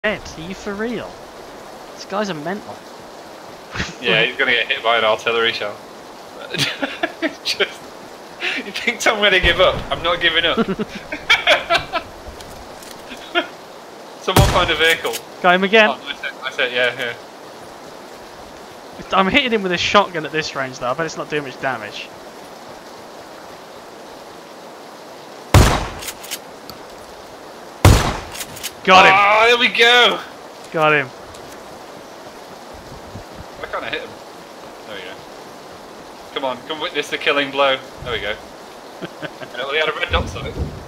dead. Are you for real? This guy's a mental. Yeah, he's gonna get hit by an artillery shell. Just, you think I'm gonna give up? I'm not giving up. Someone find a vehicle. Got him again. Oh, I said, yeah. I'm hitting him with a shotgun at this range though. I bet it's not doing much damage. Got him. Oh, there we go. Got him. Why can't I hit him? There we go. Come on, come witness the killing blow. There we go. He had a red dot on it.